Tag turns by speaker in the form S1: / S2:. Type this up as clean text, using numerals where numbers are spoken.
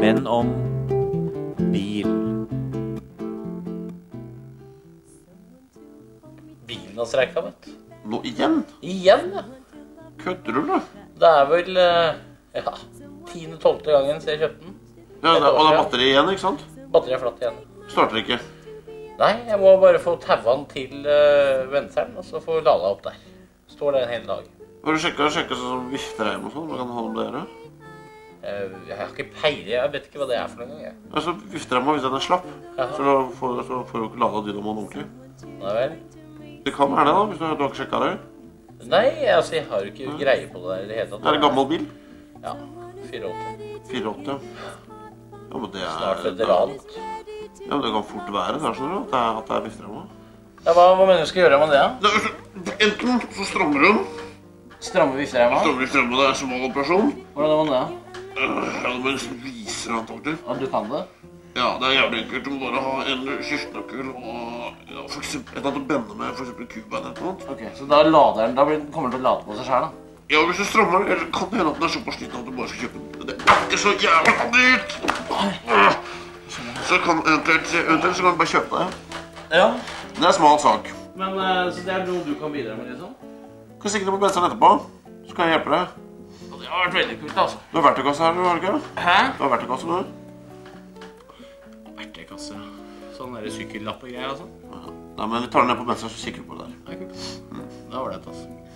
S1: men om bil.
S2: Bilen har streika, vet du.
S3: Nå igjen?
S2: Igjen, ja.
S3: Kødder du, da?
S2: Det er vel, ja, 10.-12. gangen siden jeg kjøpte den.
S3: Ja, og det er batteri igjen, ikke sant?
S2: Batteriet er flatt igjen.
S3: Starter ikke.
S2: Nei, jeg må bare få tauet den til venseren, og så få lada opp der. Står der en hel dag.
S3: Har du sjekket sånn som viftereim og sånn? Hva kan det ha med det å gjøre?
S2: Jeg har ikke peiling, jeg vet ikke hva det er for noen gang, jeg.
S3: Altså, viftereima, hvis den er slapp,
S2: Jaha.
S3: så får du ikke lada dynamoen ordentlig.
S2: Nei vel?
S3: Det kan være det da, hvis du har ikke sjekket det.
S2: Nei, altså, jeg har jo ikke greie på det der i det hele tatt.
S3: Er det gammel bil?
S2: Ja, 480.
S3: 480, ja. Ja, men det er...
S2: Snart veteran.
S3: Ja, men det kan fort være, det er sånn at det er viftereima.
S2: Ja, hva mener du skal gjøre med det, da?
S3: Enten så strammer hun.
S2: Stramme viftereima?
S3: Strammer viftereima, det er smal operasjon.
S2: Hvordan var det, da?
S3: Ja, det må nesten vise det antagelig.
S2: Ja, du kan det?
S3: Ja, det er jævlig enkelt. Du må bare ha en skiftenøkkel og ja, for eksempel et eller annet å bende med, for eksempel kubein eller noe.
S2: Ok, så da lader den, da kommer den til å lade på seg selv, da?
S3: Ja, hvis du strammer den, eller kan det hende at den er såpass sliten at du bare skal kjøpe den. Men det er ikke så jævla dyrt! Så kan eventuelt så kan du bare kjøpe det.
S2: Ja.
S3: Det er smal sak.
S2: Men, så det er noe du kan bidra med, liksom?
S3: Kan stikke det på benseren etterpå, så kan jeg hjelpe deg.
S2: Det har vært veldig kult, altså.
S3: Du har verktøykasse her, har du ikke?
S2: Hæ?
S3: Du har verktøykasse, du.
S2: Verktøykasse. Sånn der sykkellapp og greier, altså.
S3: Nei, men vi tar den ned på benseren, så kikker vi på det der.
S2: Det er kult. Det var det, altså.